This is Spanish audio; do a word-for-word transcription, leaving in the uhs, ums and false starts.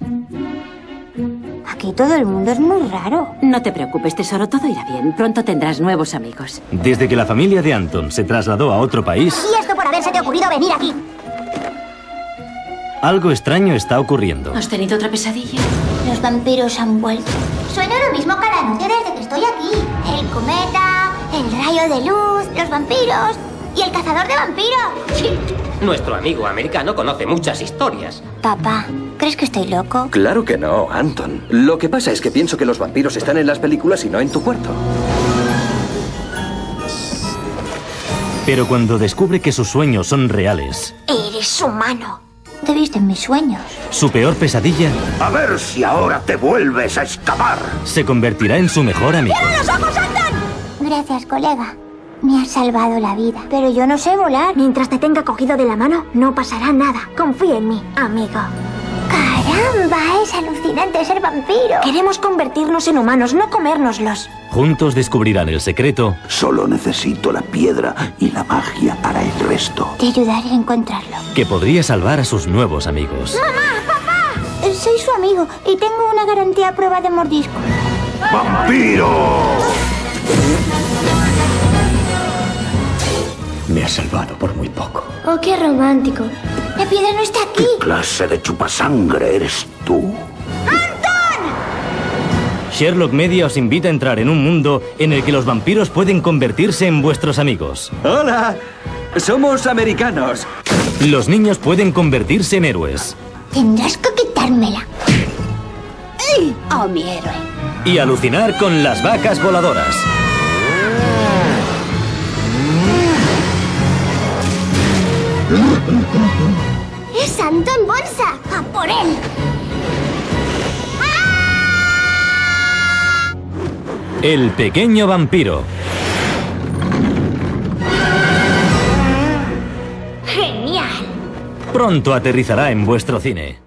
Aquí todo el mundo es muy raro. No te preocupes, tesoro, todo irá bien. Pronto tendrás nuevos amigos. Desde que la familia de Anton se trasladó a otro país, Y esto por haberse te ocurrido venir aquí. algo extraño está ocurriendo. ¿Has tenido otra pesadilla? Los vampiros han vuelto. Suena lo mismo cada noche desde que estoy aquí. El cometa, el rayo de luz, los vampiros y el cazador de vampiros. Nuestro amigo americano conoce muchas historias. Papá, ¿crees que estoy loco? Claro que no, Anton. Lo que pasa es que pienso que los vampiros están en las películas y no en tu cuarto. Pero cuando descubre que sus sueños son reales, Eres humano. Te viste en mis sueños. su peor pesadilla A ver si ahora te vuelves a escapar. se convertirá en su mejor amigo. ¡Los ojos, Anton! Gracias, colega. Me has salvado la vida. Pero yo no sé volar. Mientras te tenga cogido de la mano, no pasará nada. Confía en mí, amigo. ¡Caramba! Es alucinante ser vampiro. Queremos convertirnos en humanos, no comérnoslos. Juntos descubrirán el secreto Solo necesito la piedra y la magia para el resto. Te ayudaré a encontrarlo. que podría salvar a sus nuevos amigos. Eh, Soy su amigo y tengo una garantía a prueba de mordisco. ¡Vampiro! Me has salvado por muy poco. Oh, qué romántico. La piedra no está aquí. ¿Qué clase de chupasangre eres tú? Sherlock Media os invita a entrar en un mundo en el que los vampiros pueden convertirse en vuestros amigos. ¡Hola! Somos americanos. Los niños pueden convertirse en héroes. Tendrás que quitármela. Oh, mi héroe. Y alucinar con las vacas voladoras. ¡Es Anton Bolsa! ¡A por él! El pequeño vampiro. ¡Genial! Pronto aterrizará en vuestro cine.